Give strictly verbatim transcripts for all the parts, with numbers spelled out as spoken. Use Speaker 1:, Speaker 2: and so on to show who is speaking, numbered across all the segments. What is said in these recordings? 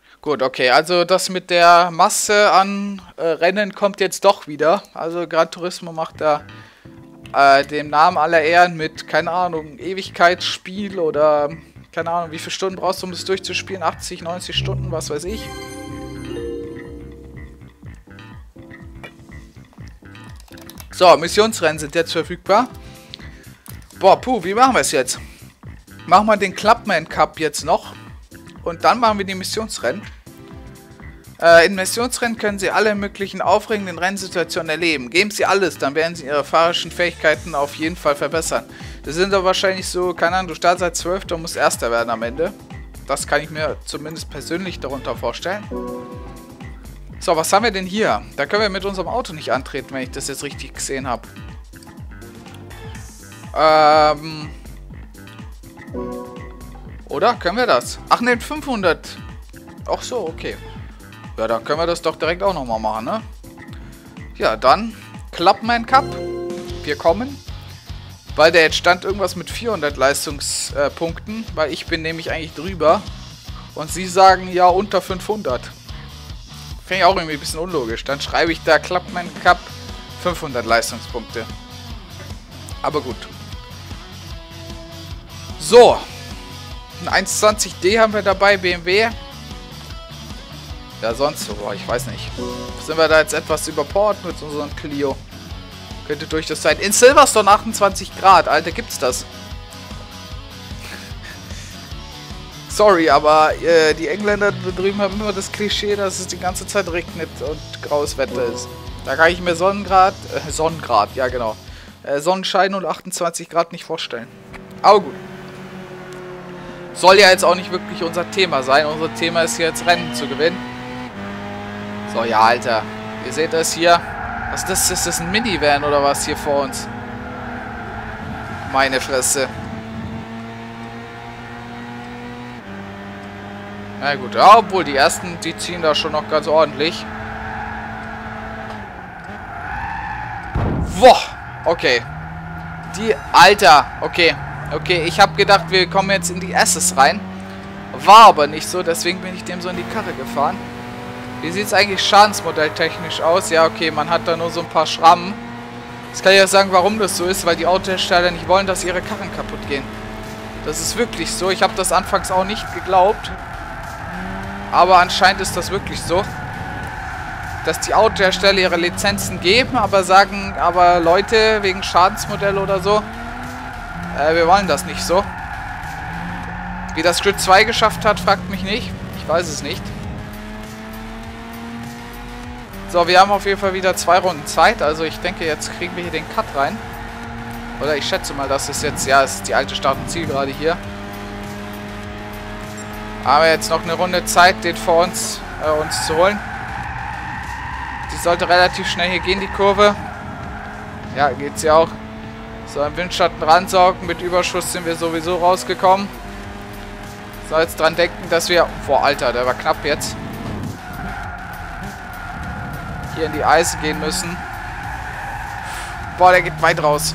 Speaker 1: Gut, okay, also das mit der Masse an äh, Rennen kommt jetzt doch wieder. Also Gran Turismo macht da äh, dem Namen aller Ehren mit, keine Ahnung, Ewigkeitsspiel oder keine Ahnung, wie viele Stunden brauchst du, um das durchzuspielen? achtzig, neunzig Stunden, was weiß ich. So, Missionsrennen sind jetzt verfügbar. Boah, puh, wie machen wir es jetzt? Machen wir den Clubman Cup jetzt noch. Und dann machen wir die Missionsrennen. Äh, in Missionsrennen können Sie alle möglichen aufregenden Rennsituationen erleben. Geben Sie alles, dann werden Sie Ihre fahrerischen Fähigkeiten auf jeden Fall verbessern. Das sind aber wahrscheinlich so, keine Ahnung, du startest als Zwölfter und musst Erster werden am Ende. Das kann ich mir zumindest persönlich darunter vorstellen. So, was haben wir denn hier? Da können wir mit unserem Auto nicht antreten, wenn ich das jetzt richtig gesehen habe. Ähm... Oder? Können wir das? Ach ne, fünfhundert. Ach so, okay. Ja, dann können wir das doch direkt auch nochmal machen, ne? Ja, dann Clubman Cup. Wir kommen. Weil der jetzt stand irgendwas mit vierhundert Leistungspunkten. Weil ich bin nämlich eigentlich drüber. Und sie sagen ja unter fünfhundert. Finde ich auch irgendwie ein bisschen unlogisch. Dann schreibe ich da Clubman Cup fünfhundert Leistungspunkte. Aber gut. So. Ein eins zwanzig D haben wir dabei, B M W. Ja, sonst so, boah, ich weiß nicht. Sind wir da jetzt etwas überpowered mit unserem Clio? Könnte durch das sein. In Silverstone achtundzwanzig Grad, Alter, gibt's das? Sorry, aber äh, die Engländer drüben haben immer das Klischee, dass es die ganze Zeit regnet und graues Wetter ist. Da kann ich mir Sonnengrad, äh, Sonnengrad, ja genau. Äh, Sonnenschein und achtundzwanzig Grad nicht vorstellen. Aber gut. Soll ja jetzt auch nicht wirklich unser Thema sein. Unser Thema ist jetzt Rennen zu gewinnen. So, ja, Alter. Ihr seht das hier. Was ist das? Ist das ein Minivan oder was hier vor uns? Meine Fresse. Na gut, ja, obwohl die ersten, die ziehen da schon noch ganz ordentlich. Boah, okay. Die, Alter, okay. Okay, ich habe gedacht, wir kommen jetzt in die Asses rein. War aber nicht so, deswegen bin ich dem so in die Karre gefahren. Wie sieht es eigentlich schadensmodelltechnisch aus? Ja, okay, man hat da nur so ein paar Schrammen. Jetzt kann ich ja sagen, warum das so ist, weil die Autohersteller nicht wollen, dass ihre Karren kaputt gehen. Das ist wirklich so. Ich habe das anfangs auch nicht geglaubt. Aber anscheinend ist das wirklich so. Dass die Autohersteller ihre Lizenzen geben, aber sagen, aber Leute, wegen Schadensmodell oder so, äh, wir wollen das nicht so. Wie das Grid zwei geschafft hat, fragt mich nicht. Ich weiß es nicht. So, wir haben auf jeden Fall wieder zwei Runden Zeit. Also ich denke, jetzt kriegen wir hier den Cut rein. Oder ich schätze mal, dass es jetzt, ja, es ist die alte Start- und Zielgerade hier. Haben wir jetzt noch eine Runde Zeit, den vor uns, äh, uns zu holen. Die sollte relativ schnell hier gehen, die Kurve. Ja, geht's ja auch. So, im Windschatten ransaugen. Mit Überschuss sind wir sowieso rausgekommen. So, jetzt dran denken, dass wir... Boah, Alter, der war knapp jetzt. Hier in die Eise gehen müssen. Boah, der geht weit raus.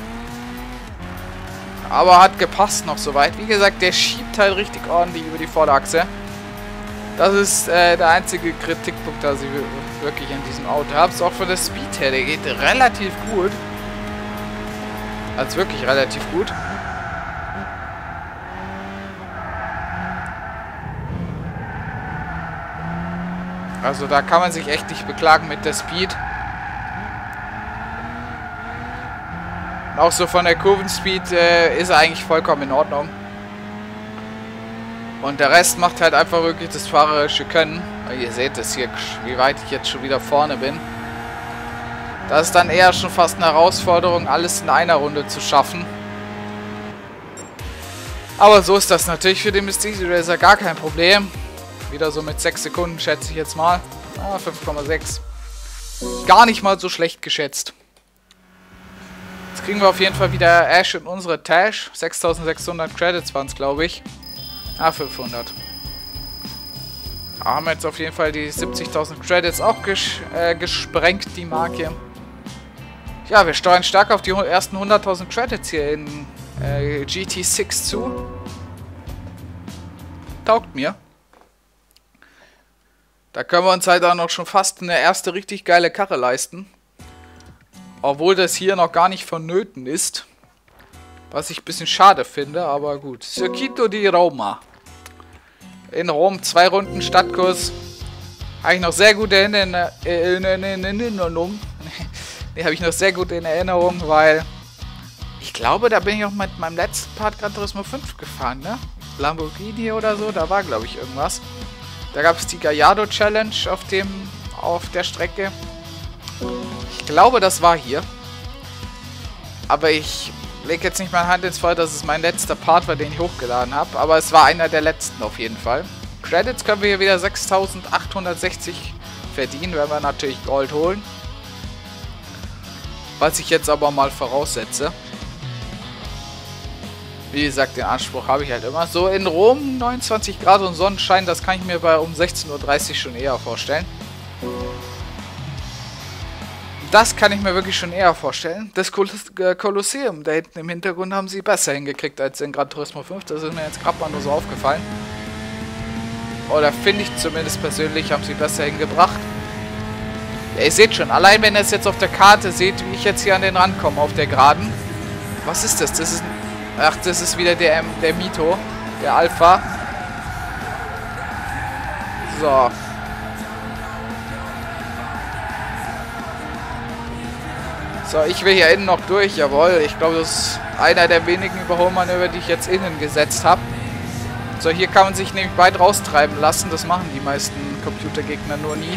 Speaker 1: Aber hat gepasst noch soweit. Wie gesagt, der schiebt halt richtig ordentlich über die Vorderachse. Das ist äh, der einzige Kritikpunkt, den ich wirklich in diesem Auto habe. Auch von der Speed her, der geht relativ gut. Also wirklich relativ gut. Also da kann man sich echt nicht beklagen mit der Speed. Auch so von der Kurvenspeed äh, ist er eigentlich vollkommen in Ordnung. Und der Rest macht halt einfach wirklich das fahrerische Können. Ihr seht es hier, wie weit ich jetzt schon wieder vorne bin. Das ist dann eher schon fast eine Herausforderung, alles in einer Runde zu schaffen. Aber so ist das natürlich für den Mystery Racer gar kein Problem. Wieder so mit sechs Sekunden, schätze ich jetzt mal. Ah, fünf Komma sechs. Gar nicht mal so schlecht geschätzt. Jetzt kriegen wir auf jeden Fall wieder Ash in unsere Tash. sechstausendsechshundert Credits waren es, glaube ich. Ah, fünfhundert. Haben wir jetzt auf jeden Fall die siebzigtausend Credits auch ges äh, gesprengt, die Marke. Ja, wir steuern stark auf die ersten hunderttausend Credits hier in äh, G T sechs zu. Taugt mir. Da können wir uns halt auch noch schon fast eine erste richtig geile Karre leisten. Obwohl das hier noch gar nicht vonnöten ist. Was ich ein bisschen schade finde, aber gut. Circuito di Roma. In Rom, zwei Runden Stadtkurs. Habe ich noch sehr gute Erinnerung. Ne, habe ich noch sehr gut in Erinnerung, weil ich glaube, da bin ich auch mit meinem letzten Part Gran Turismo fünf gefahren, ne? Lamborghini oder so, da war, glaube ich, irgendwas. Da gab es die Gallardo Challenge auf dem, auf der Strecke. Ich glaube, das war hier. Aber ich lege jetzt nicht meine Hand ins Feuer, dass es mein letzter Part war, den ich hochgeladen habe. Aber es war einer der letzten auf jeden Fall. Credits können wir hier wieder sechstausendachthundertsechzig verdienen, wenn wir natürlich Gold holen. Was ich jetzt aber mal voraussetze. Wie gesagt, den Anspruch habe ich halt immer. So, in Rom neunundzwanzig Grad und Sonnenschein, das kann ich mir bei um sechzehn Uhr dreißig schon eher vorstellen. Das kann ich mir wirklich schon eher vorstellen. Das Kolosseum da hinten im Hintergrund haben sie besser hingekriegt als in Gran Turismo fünf. Das ist mir jetzt gerade mal nur so aufgefallen. Oder finde ich zumindest persönlich, haben sie besser hingebracht. Ja, ihr seht schon, allein wenn ihr es jetzt auf der Karte seht, wie ich jetzt hier an den Rand komme, auf der Geraden. Was ist das? Das ist ein... Ach, das ist wieder der, der Mito, der Alpha. So. So, ich will hier innen noch durch, jawohl. Ich glaube, das ist einer der wenigen Überholmanöver, die ich jetzt innen gesetzt habe. So, hier kann man sich nämlich weit raustreiben lassen. Das machen die meisten Computergegner nur nie.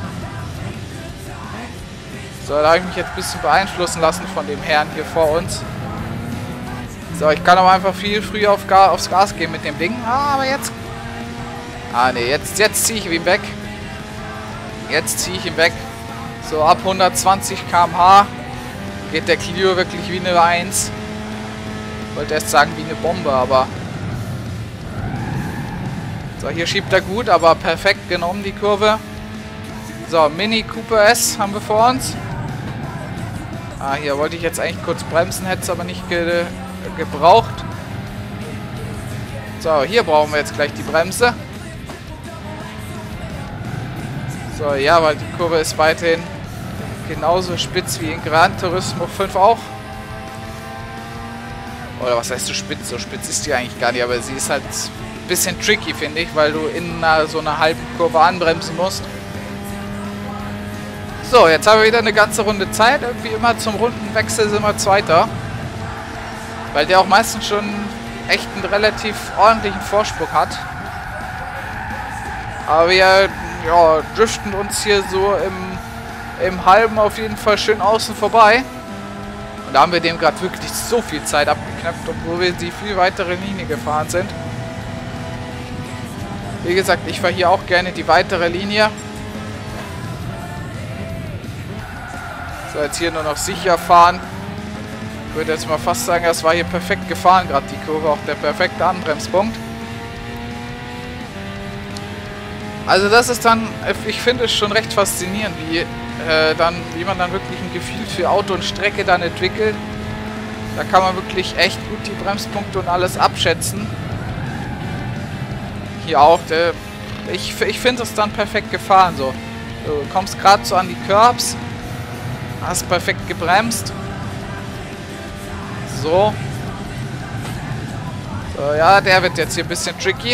Speaker 1: So, da habe ich mich jetzt ein bisschen beeinflussen lassen von dem Herrn hier vor uns. So, ich kann aber einfach viel früher auf Ga aufs Gas gehen mit dem Ding. Ah, aber jetzt... Ah, ne, jetzt, jetzt ziehe ich ihn weg. Jetzt ziehe ich ihn weg. So, ab hundertzwanzig Kilometer pro Stunde geht der Clio wirklich wie eine eins. Ich wollte erst sagen wie eine Bombe, aber... So, hier schiebt er gut, aber perfekt genommen, die Kurve. So, Mini Cooper S haben wir vor uns. Ah, hier wollte ich jetzt eigentlich kurz bremsen, hätte es aber nicht ge gebraucht. So, hier brauchen wir jetzt gleich die Bremse. So, ja, weil die Kurve ist weiterhin genauso spitz wie in Gran Turismo fünf auch. Oder was heißt so spitz? So spitz ist die eigentlich gar nicht, aber sie ist halt ein bisschen tricky, finde ich, weil du in einer, so einer halben Kurve anbremsen musst. So, jetzt haben wir wieder eine ganze Runde Zeit. Irgendwie immer zum Rundenwechsel sind wir Zweiter. Weil der auch meistens schon echt einen relativ ordentlichen Vorsprung hat. Aber wir ja, driften uns hier so im, im Halben auf jeden Fall schön außen vorbei. Und da haben wir dem gerade wirklich so viel Zeit abgeknappt, obwohl wir die viel weitere Linie gefahren sind. Wie gesagt, ich fahre hier auch gerne die weitere Linie. So, jetzt hier nur noch sicher fahren. Ich würde jetzt mal fast sagen, das war hier perfekt gefahren, gerade die Kurve, auch der perfekte Anbremspunkt. Also das ist dann, ich finde es schon recht faszinierend, wie, äh, dann, wie man dann wirklich ein Gefühl für Auto und Strecke dann entwickelt. Da kann man wirklich echt gut die Bremspunkte und alles abschätzen. Hier auch, der, ich, ich finde es dann perfekt gefahren, so. Du kommst gerade so an die Curbs, hast perfekt gebremst. So. So, ja, der wird jetzt hier ein bisschen tricky.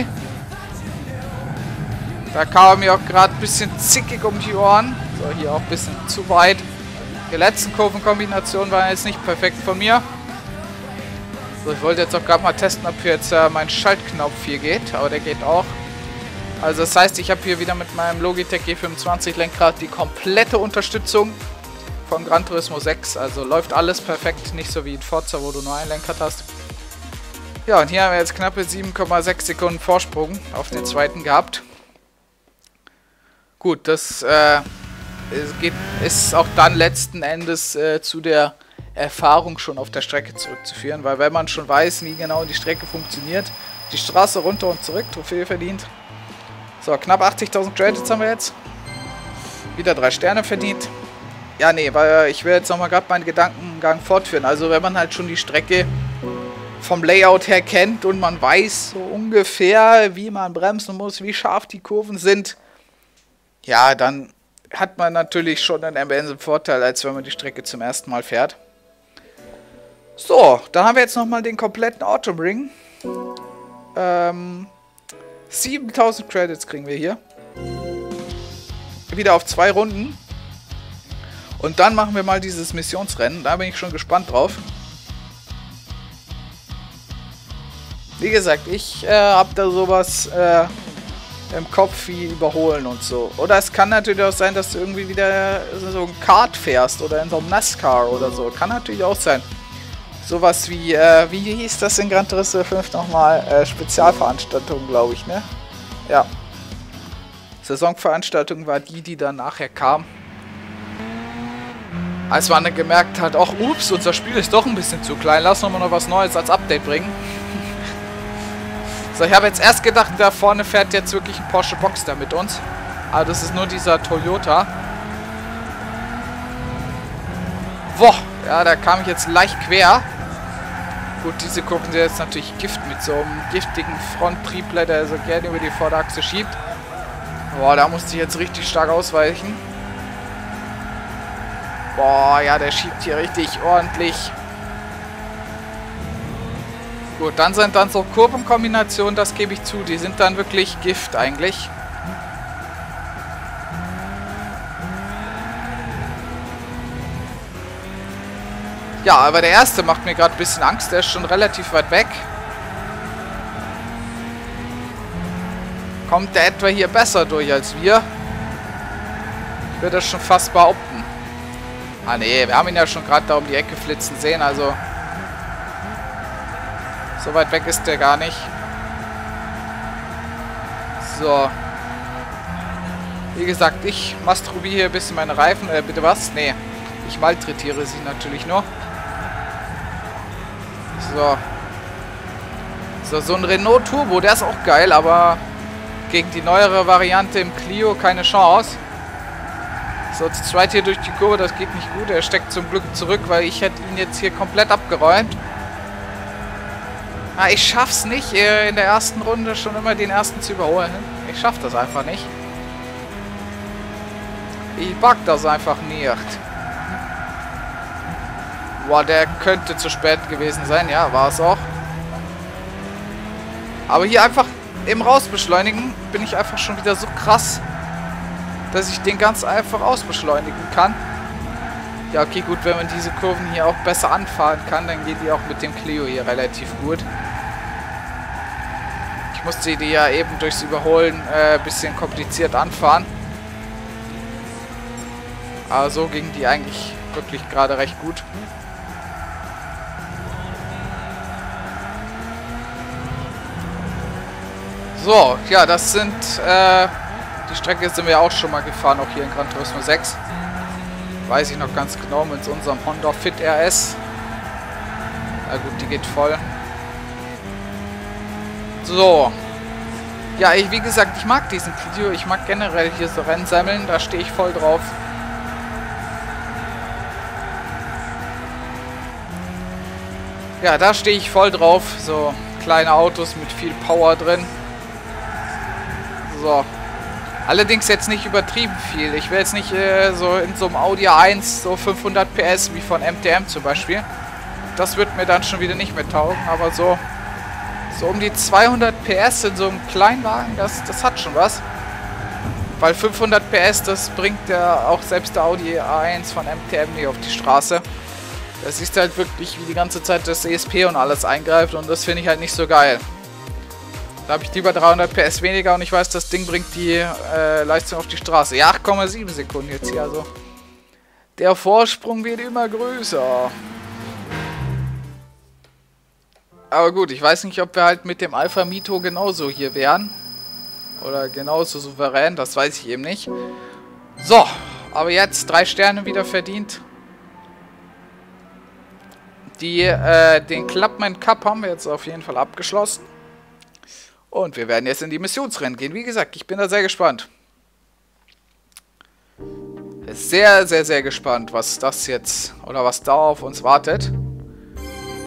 Speaker 1: Da kam er mir auch gerade ein bisschen zickig um die Ohren. So, hier auch ein bisschen zu weit. Die letzten Kurvenkombinationen waren jetzt nicht perfekt von mir. So, ich wollte jetzt auch gerade mal testen, ob hier jetzt äh, mein Schaltknopf hier geht. Aber der geht auch. Also das heißt, ich habe hier wieder mit meinem Logitech G fünfundzwanzig Lenkrad die komplette Unterstützung von Gran Turismo sechs, also läuft alles perfekt, nicht so wie in Forza, wo du nur ein Lenkrad hast. Ja, und hier haben wir jetzt knappe sieben Komma sechs Sekunden Vorsprung auf den zweiten gehabt. Gut, das äh, es geht, ist auch dann letzten Endes äh, zu der Erfahrung schon auf der Strecke zurückzuführen, weil wenn man schon weiß, wie genau die Strecke funktioniert, die Straße runter und zurück, Trophäe verdient. So, knapp achtzigtausend Credits haben wir jetzt. Wieder drei Sterne verdient. Ja, nee, weil ich will jetzt nochmal gerade meinen Gedankengang fortführen. Also wenn man halt schon die Strecke vom Layout her kennt und man weiß so ungefähr, wie man bremsen muss, wie scharf die Kurven sind, ja, dann hat man natürlich schon einen immensen Vorteil, als wenn man die Strecke zum ersten Mal fährt. So, da haben wir jetzt nochmal den kompletten Autumn Ring. Ähm, siebentausend Credits kriegen wir hier. Wieder auf zwei Runden. Und dann machen wir mal dieses Missionsrennen. Da bin ich schon gespannt drauf. Wie gesagt, ich äh, habe da sowas äh, im Kopf wie überholen und so. Oder es kann natürlich auch sein, dass du irgendwie wieder so ein Kart fährst oder in so einem NASCAR oder so. Kann natürlich auch sein. Sowas wie, äh, wie hieß das in Gran Turismo fünf nochmal? Äh, Spezialveranstaltung, glaube ich, ne? Ja. Saisonveranstaltung war die, die dann nachher kam. Als man dann gemerkt hat, ach ups, unser Spiel ist doch ein bisschen zu klein, lass uns mal noch was Neues als Update bringen. So, ich habe jetzt erst gedacht, da vorne fährt jetzt wirklich ein Porsche Boxster mit uns. Aber das ist nur dieser Toyota. Boah, ja, da kam ich jetzt leicht quer. Gut, diese Kurven sind jetzt natürlich Gift mit so einem giftigen Fronttriebler, der so gerne über die Vorderachse schiebt. Boah, da musste ich jetzt richtig stark ausweichen. Boah, ja, der schiebt hier richtig ordentlich. Gut, dann sind dann so Kurvenkombinationen, das gebe ich zu, die sind dann wirklich Gift eigentlich. Ja, aber der erste macht mir gerade ein bisschen Angst, der ist schon relativ weit weg. Kommt der etwa hier besser durch als wir? Ich würde das schon fast behaupten. Ah ne, wir haben ihn ja schon gerade da um die Ecke flitzen sehen, also so weit weg ist der gar nicht. So. Wie gesagt, ich masturbiere hier ein bisschen meine Reifen. Äh, bitte was? Nee. Ich malträtiere sie natürlich nur. So. So, so ein Renault Turbo, der ist auch geil, aber gegen die neuere Variante im Clio keine Chance. So, zu zweit hier durch die Kurve, das geht nicht gut. Er steckt zum Glück zurück, weil ich hätte ihn jetzt hier komplett abgeräumt. Ah, ich schaff's nicht, in der ersten Runde schon immer den ersten zu überholen. Ich schaff das einfach nicht. Ich pack das einfach nicht. Boah, der könnte zu spät gewesen sein. Ja, war es auch. Aber hier einfach im Rausbeschleunigen bin ich einfach schon wieder so krass, dass ich den ganz einfach ausbeschleunigen kann. Ja, okay, gut, wenn man diese Kurven hier auch besser anfahren kann, dann geht die auch mit dem Clio hier relativ gut. Ich musste die ja eben durchs Überholen ein äh, bisschen kompliziert anfahren. Aber so ging die eigentlich wirklich gerade recht gut. So, ja, das sind, äh, die Strecke sind wir auch schon mal gefahren, auch hier in Gran Turismo sechs. Weiß ich noch ganz genau, mit unserem Honda Fit R S. Na gut, die geht voll. So. Ja, ich, wie gesagt, ich mag diesen Clio. Ich mag generell hier so Rennen sammeln. Da stehe ich voll drauf. Ja, da stehe ich voll drauf. So kleine Autos mit viel Power drin. So. Allerdings jetzt nicht übertrieben viel. Ich will jetzt nicht äh, so in so einem Audi A eins so fünfhundert P S wie von M T M zum Beispiel. Das wird mir dann schon wieder nicht mehr taugen. Aber so, so um die zweihundert P S in so einem Kleinwagen, das, das hat schon was. Weil fünfhundert P S, das bringt ja auch selbst der Audi A eins von M T M nicht auf die Straße. Da siehst du halt wirklich, wie die ganze Zeit das E S P und alles eingreift. Und das finde ich halt nicht so geil. Da habe ich lieber dreihundert P S weniger und ich weiß, das Ding bringt die äh, Leistung auf die Straße. Ja, acht Komma sieben Sekunden jetzt hier, also. Der Vorsprung wird immer größer. Aber gut, ich weiß nicht, ob wir halt mit dem Alfa Mito genauso hier wären. Oder genauso souverän, das weiß ich eben nicht. So, aber jetzt drei Sterne wieder verdient. Die, äh, den Clubman Cup haben wir jetzt auf jeden Fall abgeschlossen. Und wir werden jetzt in die Missionsrennen gehen. Wie gesagt, ich bin da sehr gespannt. Sehr, sehr, sehr gespannt, was das jetzt oder was da auf uns wartet.